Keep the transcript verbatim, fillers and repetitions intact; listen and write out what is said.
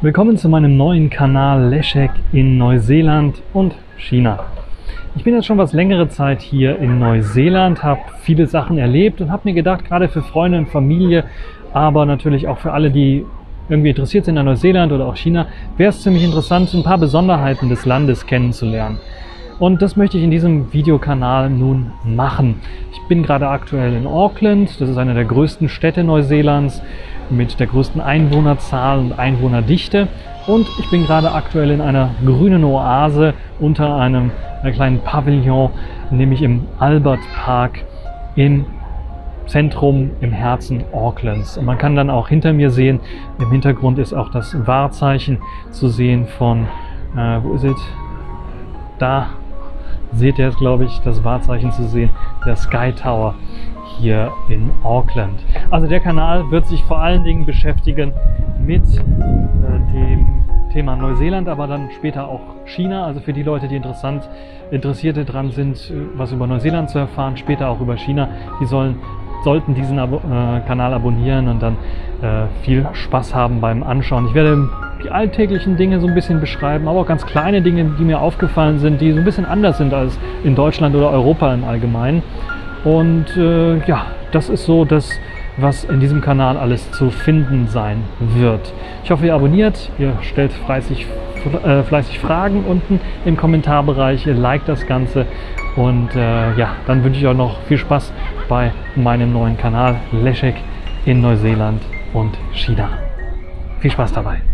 Willkommen zu meinem neuen Kanal Leszek in Neuseeland und China. Ich bin jetzt schon was längere Zeit hier in Neuseeland, habe viele Sachen erlebt und habe mir gedacht, gerade für Freunde und Familie, aber natürlich auch für alle, die irgendwie interessiert sind an Neuseeland oder auch China, wäre es ziemlich interessant, ein paar Besonderheiten des Landes kennenzulernen. Und das möchte ich in diesem Videokanal nun machen. Ich bin gerade aktuell in Auckland, das ist eine der größten Städte Neuseelands mit der größten Einwohnerzahl und Einwohnerdichte. Und ich bin gerade aktuell in einer grünen Oase unter einem, einem kleinen Pavillon, nämlich im Albert Park im Zentrum, im Herzen Aucklands. Und man kann dann auch hinter mir sehen, im Hintergrund ist auch das Wahrzeichen zu sehen von, äh, wo ist es? Da seht ihr jetzt, glaube ich, das Wahrzeichen zu sehen, der Sky Tower hier in Auckland. Also der Kanal wird sich vor allen Dingen beschäftigen mit äh, dem Thema Neuseeland, aber dann später auch China. Also für die Leute, die interessant, Interessierte dran sind, was über Neuseeland zu erfahren, später auch über China, die sollen, sollten diesen Abo äh, Kanal abonnieren und dann äh, viel Spaß haben beim Anschauen. Ich werde die alltäglichen Dinge so ein bisschen beschreiben, aber auch ganz kleine Dinge, die mir aufgefallen sind, die so ein bisschen anders sind als in Deutschland oder Europa im Allgemeinen. Und äh, ja, das ist so das, was in diesem Kanal alles zu finden sein wird. Ich hoffe, ihr abonniert, ihr stellt fleißig, äh, fleißig Fragen unten im Kommentarbereich, ihr liked das Ganze und äh, ja, dann wünsche ich euch noch viel Spaß bei meinem neuen Kanal Leszek in Neuseeland und China. Viel Spaß dabei!